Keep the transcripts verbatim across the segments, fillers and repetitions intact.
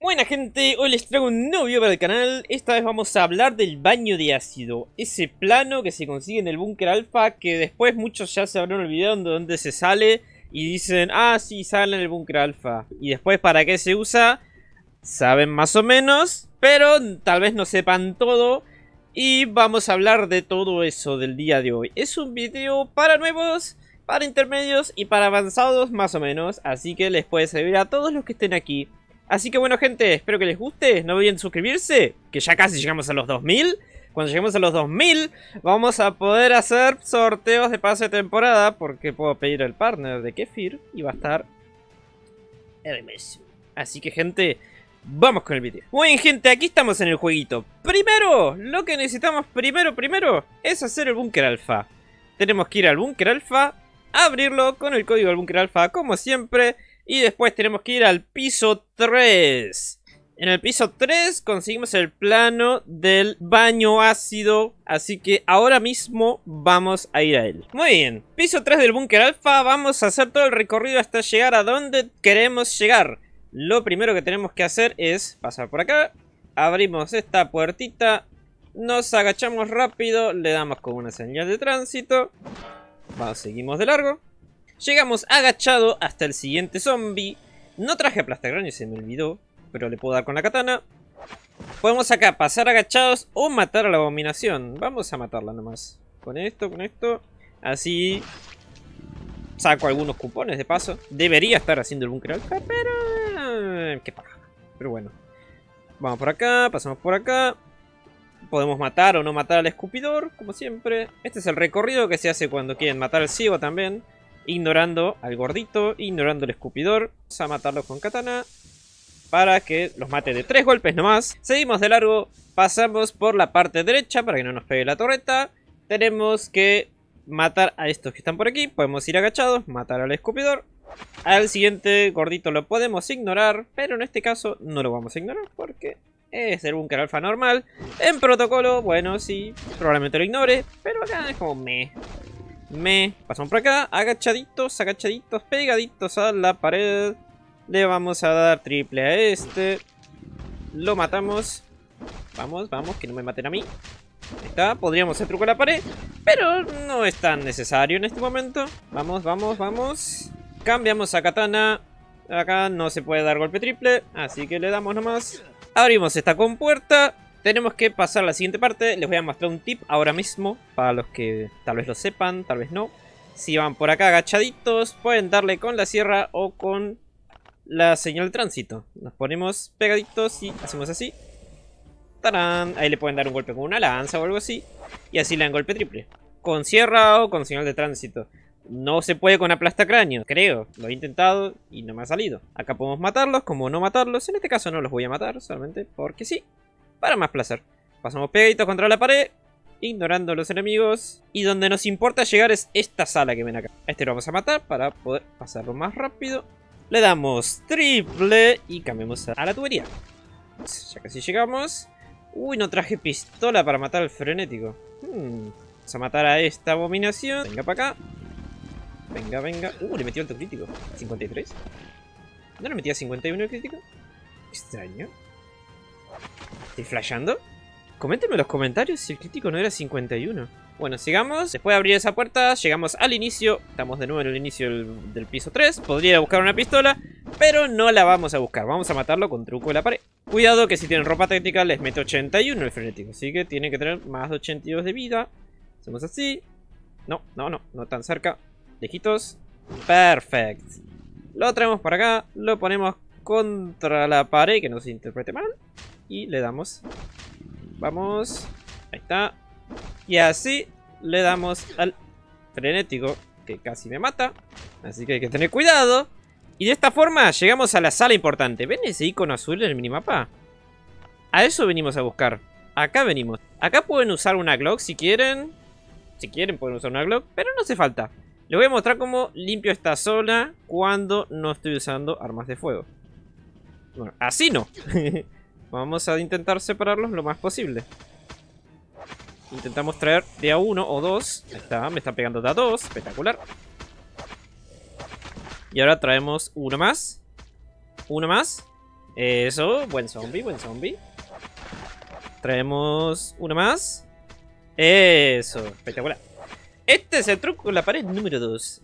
Buena gente, hoy les traigo un nuevo video para el canal. Esta vez vamos a hablar del baño de ácido. Ese plano que se consigue en el búnker alfa, que después muchos ya se habrán olvidado de dónde se sale y dicen, ah sí, sale en el búnker alfa. Y después para qué se usa, saben más o menos, pero tal vez no sepan todo. Y vamos a hablar de todo eso del día de hoy. Es un video para nuevos, para intermedios y para avanzados más o menos. Así que les puede servir a todos los que estén aquí. Así que bueno gente, espero que les guste, no olviden suscribirse, que ya casi llegamos a los dos mil. Cuando lleguemos a los dos mil vamos a poder hacer sorteos de pase de temporada, porque puedo pedir el partner de Kefir y va a estar hermoso. Así que gente, vamos con el vídeo. Muy bien gente, aquí estamos en el jueguito. Primero, lo que necesitamos primero, primero, es hacer el búnker alfa. Tenemos que ir al búnker alfa, abrirlo con el código del búnker alfa como siempre. Y después tenemos que ir al piso tres. En el piso tres conseguimos el plano del baño ácido. Así que ahora mismo vamos a ir a él. Muy bien. Piso tres del búnker alfa. Vamos a hacer todo el recorrido hasta llegar a donde queremos llegar. Lo primero que tenemos que hacer es pasar por acá. Abrimos esta puertita. Nos agachamos rápido. Le damos como una señal de tránsito. Vamos, seguimos de largo. Llegamos agachado hasta el siguiente zombie. No traje aplastacráneo, se me olvidó, pero le puedo dar con la katana. Podemos acá pasar agachados o matar a la abominación. Vamos a matarla nomás. Con esto, con esto. Así saco algunos cupones de paso. Debería estar haciendo el búnker alfa, pero... qué paja. Pero bueno. Vamos por acá, pasamos por acá. Podemos matar o no matar al escupidor, como siempre. Este es el recorrido que se hace cuando quieren matar al ciego también. Ignorando al gordito, ignorando al escupidor. Vamos a matarlos con katana para que los mate de tres golpes nomás. Seguimos de largo, pasamos por la parte derecha para que no nos pegue la torreta. Tenemos que matar a estos que están por aquí. Podemos ir agachados, matar al escupidor. Al siguiente gordito lo podemos ignorar, pero en este caso no lo vamos a ignorar porque es el búnker alfa normal. En protocolo, bueno, sí, probablemente lo ignore, pero acá es como meh. Me pasamos por acá, agachaditos, agachaditos, pegaditos a la pared. Le vamos a dar triple a este. Lo matamos. Vamos, vamos, que no me maten a mí. Ahí está, podríamos hacer truco a la pared, pero no es tan necesario en este momento. Vamos, vamos, vamos. Cambiamos a katana. Acá no se puede dar golpe triple, así que le damos nomás. Abrimos esta compuerta. Tenemos que pasar a la siguiente parte. Les voy a mostrar un tip ahora mismo, para los que tal vez lo sepan, tal vez no. Si van por acá agachaditos, pueden darle con la sierra o con la señal de tránsito. Nos ponemos pegaditos y hacemos así. ¡Tarán! Ahí le pueden dar un golpe con una lanza o algo así. Y así le dan golpe triple. Con sierra o con señal de tránsito. No se puede con aplastacráneo, creo. Lo he intentado y no me ha salido. Acá podemos matarlos, como no matarlos. En este caso no los voy a matar, solamente porque sí. Para más placer. Pasamos pegaditos contra la pared, ignorando a los enemigos. Y donde nos importa llegar es esta sala que ven acá. A este lo vamos a matar para poder pasarlo más rápido. Le damos triple y cambiamos a la tubería. Ya casi llegamos. Uy, no traje pistola para matar al frenético. Hmm. Vamos a matar a esta abominación. Venga para acá. Venga, venga. Uh, le metió alto crítico. cincuenta y tres. ¿No le metía cincuenta y uno el crítico? Extraño. ¿Estoy flasheando? Coméntenme en los comentarios si el crítico no era cincuenta y uno. Bueno, sigamos. Después de abrir esa puerta, llegamos al inicio. Estamos de nuevo en el inicio del, del piso tres. Podría buscar una pistola, pero no la vamos a buscar. Vamos a matarlo con truco de la pared. Cuidado que si tienen ropa táctica les mete ochenta y uno el frenético. Así que tiene que tener más de ochenta y dos de vida. Hacemos así. No, no, no. No tan cerca. Lejitos. Perfecto. Lo traemos para acá. Lo ponemos contra la pared, que no se interprete mal. Y le damos. Vamos. Ahí está. Y así le damos al frenético, que casi me mata. Así que hay que tener cuidado. Y de esta forma llegamos a la sala importante. ¿Ven ese icono azul en el minimapa? A eso venimos a buscar. Acá venimos. Acá pueden usar una Glock si quieren. Si quieren pueden usar una Glock, pero no hace falta. Les voy a mostrar cómo limpio esta zona cuando no estoy usando armas de fuego. Bueno, así no. Vamos a intentar separarlos lo más posible. Intentamos traer de a uno o dos. Ahí está, me está pegando de a dos. Espectacular. Y ahora traemos uno más. Uno más. Eso, buen zombie, buen zombie. Traemos uno más. Eso, espectacular. Este es el truco con la pared número dos.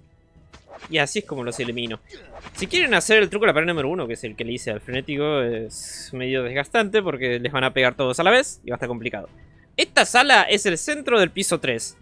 Y así es como los elimino. Si quieren hacer el truco con la pared número uno, que es el que le hice al frenético, es medio desgastante porque les van a pegar todos a la vez y va a estar complicado. Esta sala es el centro del piso tres.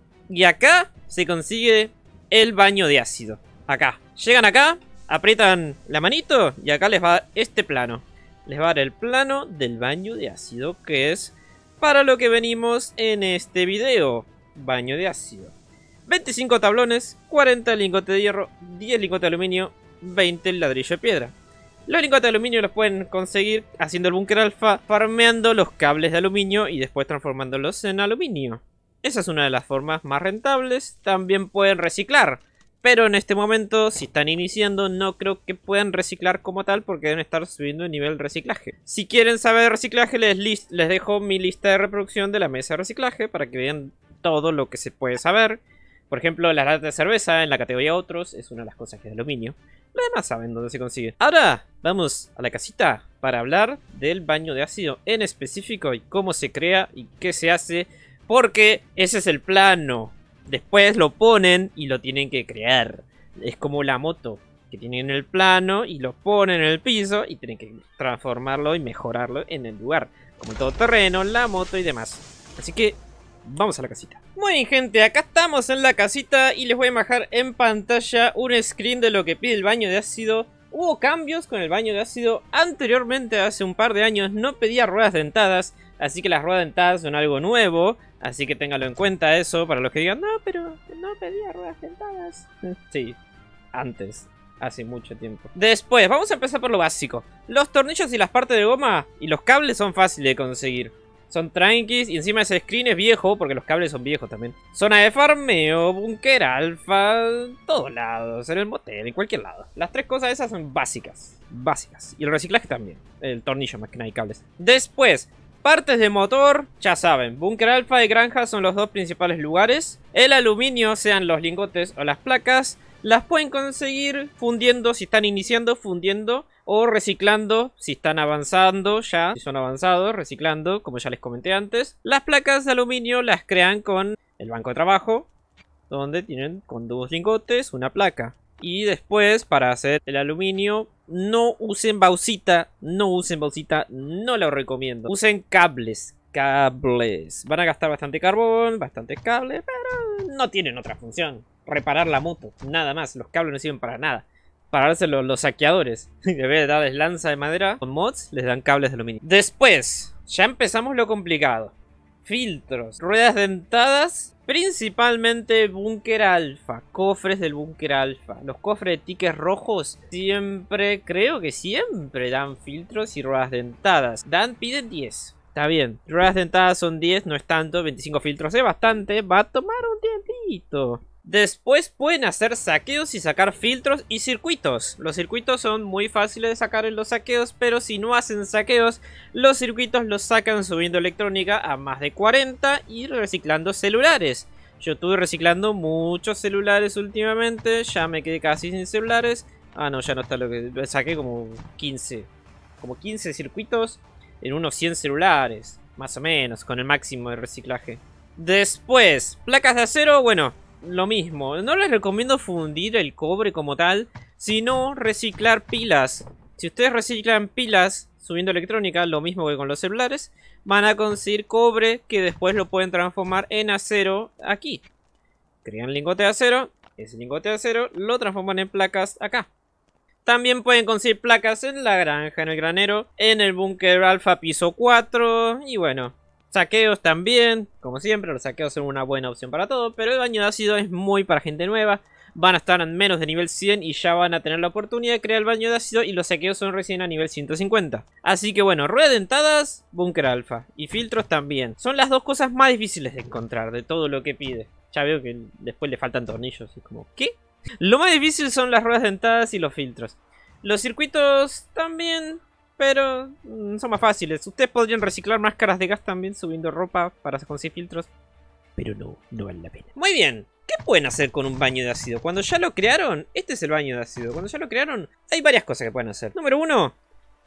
Y acá se consigue el baño de ácido. Acá. Llegan acá, aprietan la manito y acá les va a dar este plano. Les va a dar el plano del baño de ácido, que es para lo que venimos en este video. Baño de ácido. veinticinco tablones, cuarenta lingotes de hierro, diez lingotes de aluminio, veinte ladrillo de piedra. Los lingotes de aluminio los pueden conseguir haciendo el búnker alfa, farmeando los cables de aluminio y después transformándolos en aluminio. Esa es una de las formas más rentables. También pueden reciclar, pero en este momento, si están iniciando, no creo que puedan reciclar como tal porque deben estar subiendo el nivel de reciclaje. Si quieren saber de reciclaje, les, les dejo mi lista de reproducción de la mesa de reciclaje para que vean todo lo que se puede saber. Por ejemplo, las latas de cerveza en la categoría otros es una de las cosas que es de aluminio. Los demás saben dónde se consigue. Ahora vamos a la casita para hablar del baño de ácido en específico y cómo se crea y qué se hace. Porque ese es el plano. Después lo ponen y lo tienen que crear. Es como la moto, que tienen el plano y lo ponen en el piso y tienen que transformarlo y mejorarlo en el lugar. Como todo terreno, la moto y demás. Así que vamos a la casita. Muy bien, gente, acá estamos en la casita y les voy a dejar en pantalla un screen de lo que pide el baño de ácido. Hubo cambios con el baño de ácido. Anteriormente, hace un par de años, no pedía ruedas dentadas, así que las ruedas dentadas son algo nuevo. Así que ténganlo en cuenta eso para los que digan, no, pero no pedía ruedas dentadas. Sí, antes, hace mucho tiempo. Después, vamos a empezar por lo básico. Los tornillos y las partes de goma y los cables son fáciles de conseguir. Son tranquis y encima ese screen es viejo porque los cables son viejos también. Zona de farmeo, búnker alfa, todos lados, en el motel, en cualquier lado. Las tres cosas esas son básicas, básicas. Y el reciclaje también, el tornillo más que nada y cables. Después, partes de motor, ya saben, búnker alfa y granja son los dos principales lugares. El aluminio, sean los lingotes o las placas, las pueden conseguir fundiendo si están iniciando, fundiendo. O reciclando, si están avanzando ya, si son avanzados, reciclando, como ya les comenté antes. Las placas de aluminio las crean con el banco de trabajo, donde tienen con dos lingotes una placa. Y después, para hacer el aluminio, no usen bauxita, no usen bauxita, no lo recomiendo. Usen cables, cables. Van a gastar bastante carbón, bastante cable, pero no tienen otra función. Reparar la moto, nada más, los cables no sirven para nada. Para darse los, los saqueadores. En vez de darles lanza de madera con mods, les dan cables de aluminio. Después, ya empezamos lo complicado. Filtros, ruedas dentadas, principalmente búnker alfa, cofres del búnker alfa. Los cofres de tickets rojos siempre, creo que siempre dan filtros y ruedas dentadas. Dan, piden diez. Está bien, ruedas dentadas son diez, no es tanto, veinticinco filtros es bastante, va a tomar un tiempito. Después pueden hacer saqueos y sacar filtros y circuitos. Los circuitos son muy fáciles de sacar en los saqueos, pero si no hacen saqueos, los circuitos los sacan subiendo electrónica a más de cuarenta y reciclando celulares. Yo estuve reciclando muchos celulares últimamente, ya me quedé casi sin celulares. Ah, no, ya no está lo que... Saqué como quince. Como quince circuitos en unos cien celulares, más o menos, con el máximo de reciclaje. Después, placas de acero, bueno... Lo mismo, no les recomiendo fundir el cobre como tal, sino reciclar pilas. Si ustedes reciclan pilas subiendo electrónica, lo mismo que con los celulares, van a conseguir cobre que después lo pueden transformar en acero aquí. Crean lingote de acero, ese lingote de acero lo transforman en placas acá. También pueden conseguir placas en la granja, en el granero, en el búnker alfa piso cuatro y bueno... Saqueos también, como siempre, los saqueos son una buena opción para todo, pero el baño de ácido es muy para gente nueva. Van a estar en menos de nivel cien y ya van a tener la oportunidad de crear el baño de ácido y los saqueos son recién a nivel ciento cincuenta. Así que bueno, ruedas dentadas, búnker alfa y filtros también. Son las dos cosas más difíciles de encontrar de todo lo que pide. Ya veo que después le faltan tornillos y como, ¿qué? Lo más difícil son las ruedas dentadas y los filtros. Los circuitos también... Pero mmm, son más fáciles. Ustedes podrían reciclar máscaras de gas también subiendo ropa para conseguir filtros. Pero no, no vale la pena. Muy bien. ¿Qué pueden hacer con un baño de ácido? Cuando ya lo crearon, este es el baño de ácido. Cuando ya lo crearon, hay varias cosas que pueden hacer. Número uno,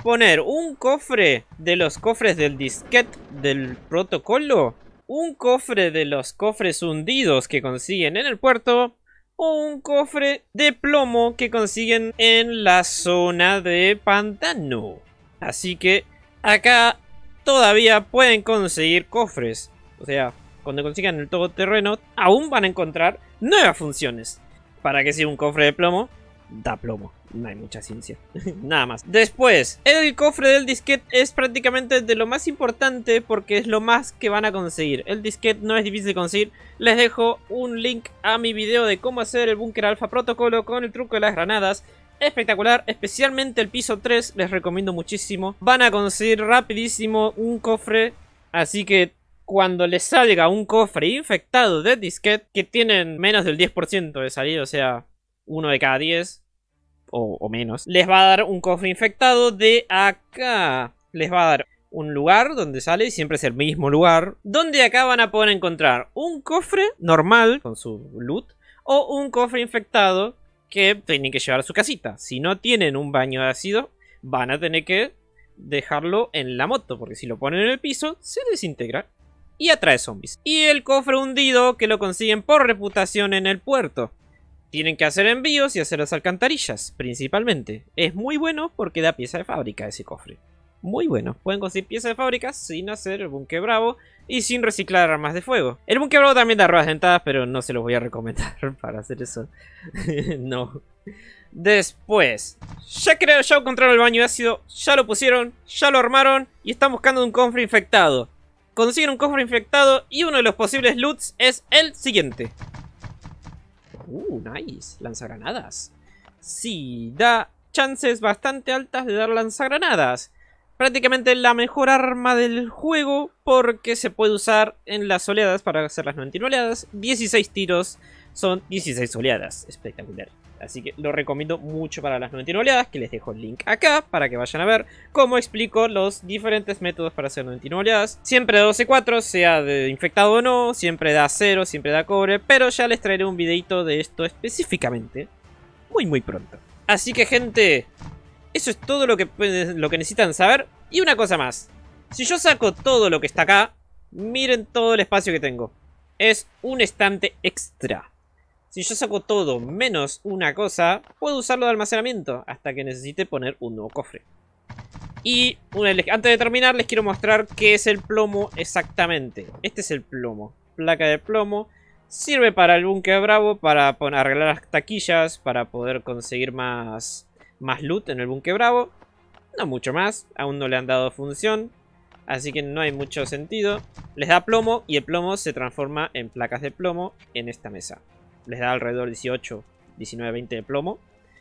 poner un cofre de los cofres del disquete del protocolo, un cofre de los cofres hundidos que consiguen en el puerto, o un cofre de plomo que consiguen en la zona de pantano. Así que acá todavía pueden conseguir cofres. O sea, cuando consigan el todoterreno, aún van a encontrar nuevas funciones. Para que sea un cofre de plomo, da plomo. No hay mucha ciencia. Nada más. Después, el cofre del disquete es prácticamente de lo más importante porque es lo más que van a conseguir. El disquete no es difícil de conseguir. Les dejo un link a mi video de cómo hacer el búnker alfa protocolo con el truco de las granadas. Espectacular, especialmente el piso tres, les recomiendo muchísimo. Van a conseguir rapidísimo un cofre, así que cuando les salga un cofre infectado de disquete, que tienen menos del diez por ciento de salir, o sea, uno de cada diez o, o menos, les va a dar un cofre infectado de acá. Les va a dar un lugar donde sale, siempre es el mismo lugar, donde acá van a poder encontrar un cofre normal con su loot o un cofre infectado que tienen que llevar a su casita. Si no tienen un baño de ácido, van a tener que dejarlo en la moto, porque si lo ponen en el piso, se desintegra y atrae zombies. Y el cofre hundido, que lo consiguen por reputación en el puerto. Tienen que hacer envíos y hacer las alcantarillas, principalmente. Es muy bueno porque da pieza de fábrica ese cofre. Muy bueno. Pueden conseguir piezas de fábrica sin hacer el búnker bravo y sin reciclar armas de fuego. El búnker bravo también da ruedas dentadas, pero no se los voy a recomendar para hacer eso. No. Después, ya crearon, ya encontraron el baño de ácido, ya lo pusieron, ya lo armaron y están buscando un cofre infectado. Consiguen un cofre infectado y uno de los posibles loots es el siguiente. Uh, nice. Lanzagranadas. Sí, da chances bastante altas de dar lanzagranadas. Prácticamente la mejor arma del juego porque se puede usar en las oleadas para hacer las noventa y nueve oleadas. dieciséis tiros son dieciséis oleadas. Espectacular. Así que lo recomiendo mucho para las noventa y nueve oleadas, que les dejo el link acá para que vayan a ver cómo explico los diferentes métodos para hacer noventa y nueve oleadas. Siempre da doce cuatro, sea de infectado o no, siempre da cero, siempre da cobre, pero ya les traeré un videito de esto específicamente muy muy pronto. Así que gente, eso es todo lo que, lo que necesitan saber. Y una cosa más, si yo saco todo lo que está acá, miren todo el espacio que tengo. Es un estante extra. Si yo saco todo menos una cosa, puedo usarlo de almacenamiento hasta que necesite poner un nuevo cofre. Y una, antes de terminar les quiero mostrar qué es el plomo exactamente. Este es el plomo, placa de plomo. Sirve para el búnker bravo, para poner, arreglar las taquillas, para poder conseguir más, más loot en el búnker bravo. No mucho más, aún no le han dado función, así que no hay mucho sentido. Les da plomo y el plomo se transforma en placas de plomo en esta mesa. Les da alrededor de dieciocho, diecinueve, veinte de plomo.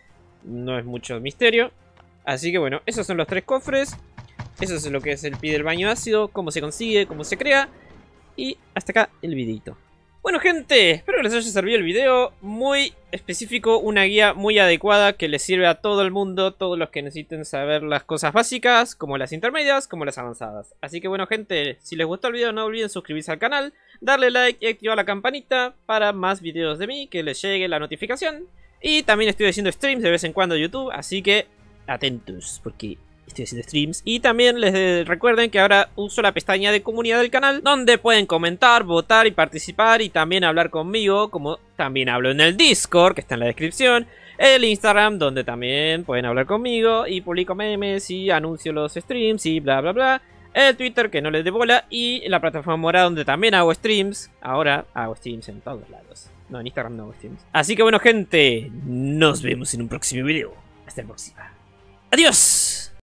No es mucho misterio. Así que bueno, esos son los tres cofres. Eso es lo que es el P I del baño ácido, cómo se consigue, cómo se crea. Y hasta acá el videito. Bueno gente, espero que les haya servido el video. Muy específico, una guía muy adecuada que les sirve a todo el mundo, todos los que necesiten saber las cosas básicas, como las intermedias, como las avanzadas. Así que bueno gente, si les gustó el video no olviden suscribirse al canal, darle like y activar la campanita para más videos de mí, que les llegue la notificación. Y también estoy haciendo streams de vez en cuando en YouTube, así que atentos, porque estoy haciendo streams. Y también les eh, recuerden que ahora uso la pestaña de comunidad del canal, donde pueden comentar, votar y participar, y también hablar conmigo, como también hablo en el Discord, que está en la descripción, el Instagram, donde también pueden hablar conmigo, y publico memes, y anuncio los streams, y bla bla bla, el Twitter, que no les dé bola, y la plataforma morada, donde también hago streams. Ahora hago streams en todos lados. No, en Instagram no hago streams. Así que bueno gente, nos vemos en un próximo video. Hasta la próxima. ¡Adiós!